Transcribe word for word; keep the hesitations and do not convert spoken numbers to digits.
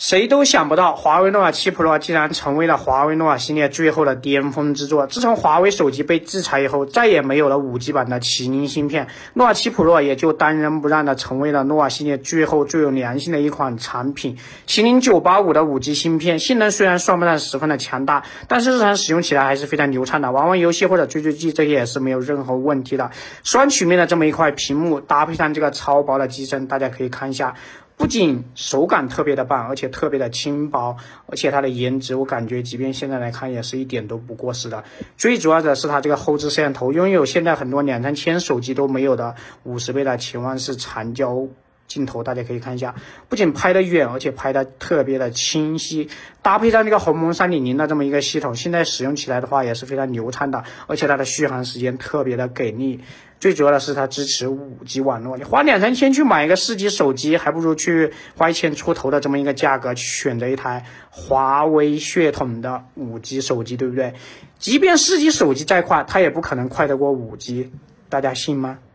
谁都想不到，华为 nova 七 Pro 竟然成为了华为 nova 系列最后的巅峰之作。自从华为手机被制裁以后，再也没有了 五 G 版的麒麟芯片 ，nova 七 Pro 也就当仁不让的成为了 nova 系列最后最有良心的一款产品。麒麟九八五的 五 G 芯片性能虽然算不上十分的强大，但是日常使用起来还是非常流畅的，玩玩游戏或者追追剧这些也是没有任何问题的。双曲面的这么一块屏幕，搭配上这个超薄的机身，大家可以看一下。不仅手感特别的棒，而且特别的轻薄，而且它的颜值我感觉即便现在来看也是一点都不过时的。最主要的是它这个后置摄像头拥有现在很多两三千手机都没有的五十倍的潜望式长焦镜头，大家可以看一下，不仅拍得远，而且拍得特别的清晰，搭配上这个鸿蒙 三点零 的这么一个系统，现在使用起来的话也是非常流畅的，而且它的续航时间特别的给力。最主要的是它支持 五 G 网络，你花两三千去买一个四 G 手机，还不如去花一千出头的这么一个价格去选择一台华为血统的 五 G 手机，对不对？即便四 G 手机再快，它也不可能快得过 五 G， 大家信吗？